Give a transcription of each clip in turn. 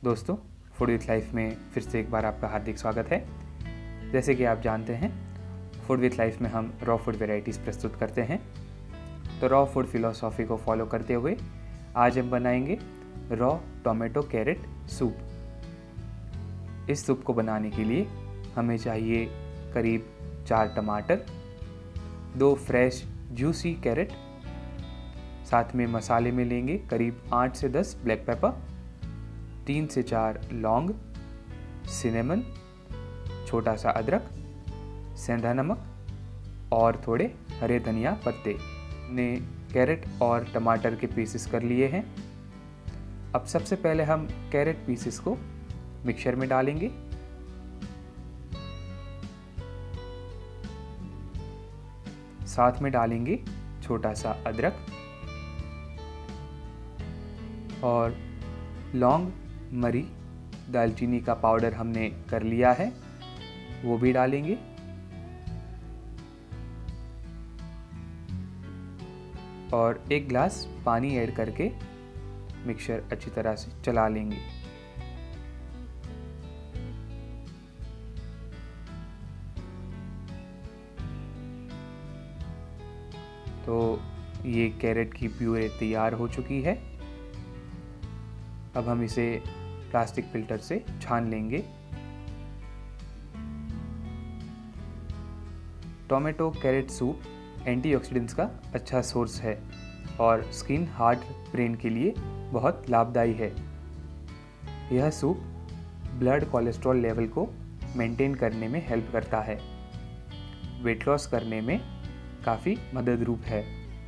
दोस्तों, food with life में फिर से एक बार आपका हार्दिक स्वागत है। जैसे कि आप जानते हैं, फूड विथ लाइफ में हम रॉ फूड वेराइटीज़ प्रस्तुत करते हैं। तो रॉ फूड फिलॉसफी को फॉलो करते हुए आज हम बनाएंगे रॉ टोमेटो कैरेट सूप। इस सूप को बनाने के लिए हमें चाहिए करीब 4 टमाटर, 2 फ्रेश जूसी कैरेट, साथ में मसाले में लेंगे करीब 8 से 10 ब्लैक पेपर, 3 से 4 लौंग, सिनेमन, छोटा सा अदरक, सेंधा नमक और थोड़े हरे धनिया पत्ते। ने कैरेट और टमाटर के पीसेस कर लिए हैं। अब सबसे पहले हम कैरेट पीसेस को मिक्सर में डालेंगे। साथ में डालेंगे छोटा सा अदरक और लौंग, मरी, दालचीनी का पाउडर हमने कर लिया है, वो भी डालेंगे। और 1 गिलास पानी ऐड करके मिक्सर अच्छी तरह से चला लेंगे। तो ये कैरेट की प्यूरे तैयार हो चुकी है। अब हम इसे प्लास्टिक फिल्टर से छान लेंगे। टोमेटो कैरेट सूप एंटीऑक्सीडेंट्स का अच्छा सोर्स है और स्किन, हार्ट, ब्रेन के लिए बहुत लाभदायी है। यह सूप ब्लड कोलेस्ट्रॉल लेवल को मेंटेन करने में हेल्प करता है। वेट लॉस करने में काफ़ी मददरूप है।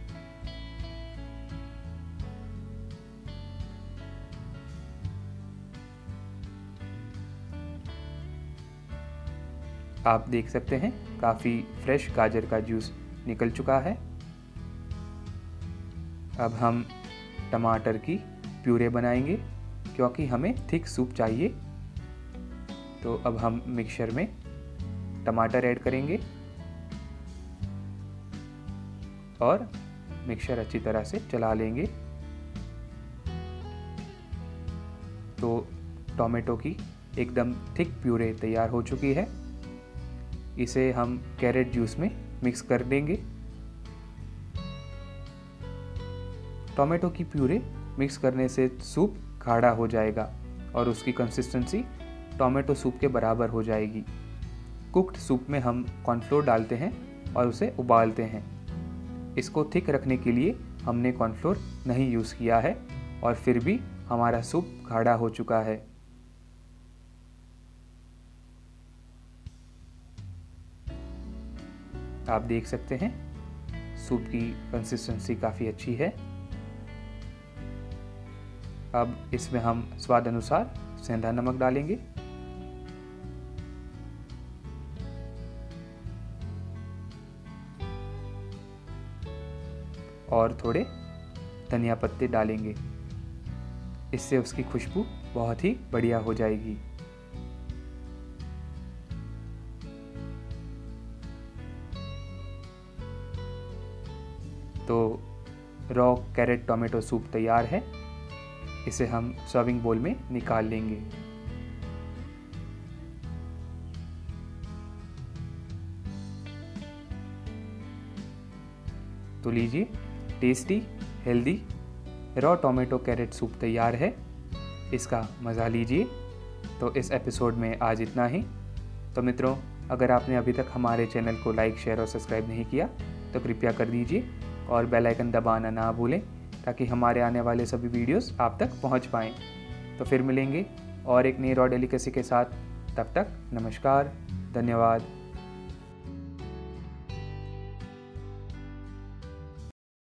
आप देख सकते हैं काफ़ी फ्रेश गाजर का जूस निकल चुका है। अब हम टमाटर की प्यूरे बनाएंगे क्योंकि हमें थिक सूप चाहिए। तो अब हम मिक्सर में टमाटर ऐड करेंगे और मिक्सर अच्छी तरह से चला लेंगे। तो टोमेटो की एकदम थिक प्यूरे तैयार हो चुकी है। इसे हम कैरेट जूस में मिक्स कर देंगे। टोमेटो की प्यूरे मिक्स करने से सूप गाढ़ा हो जाएगा और उसकी कंसिस्टेंसी टोमेटो सूप के बराबर हो जाएगी। कुक्ड सूप में हम कॉर्नफ्लोर डालते हैं और उसे उबालते हैं। इसको थिक रखने के लिए हमने कॉर्नफ्लोर नहीं यूज़ किया है और फिर भी हमारा सूप गाढ़ा हो चुका है। आप देख सकते हैं सूप की कंसिस्टेंसी काफ़ी अच्छी है। अब इसमें हम स्वाद अनुसार सेंधा नमक डालेंगे और थोड़े धनिया पत्ते डालेंगे। इससे उसकी खुशबू बहुत ही बढ़िया हो जाएगी। तो रॉ कैरेट टोमेटो सूप तैयार है। इसे हम सर्विंग बोल में निकाल लेंगे। तो लीजिए, tasty, healthy raw tomato carrot soup तैयार है। इसका मज़ा लीजिए। तो इस एपिसोड में आज इतना ही। तो मित्रों, अगर आपने अभी तक हमारे चैनल को लाइक, शेयर और सब्सक्राइब नहीं किया तो कृपया कर दीजिए और बेल आइकन दबाना ना भूलें ताकि हमारे आने वाले सभी वीडियोस आप तक पहुंच पाएँ। तो फिर मिलेंगे और एक नई रॉ डेलिकेसी के साथ। तब तक नमस्कार, धन्यवाद।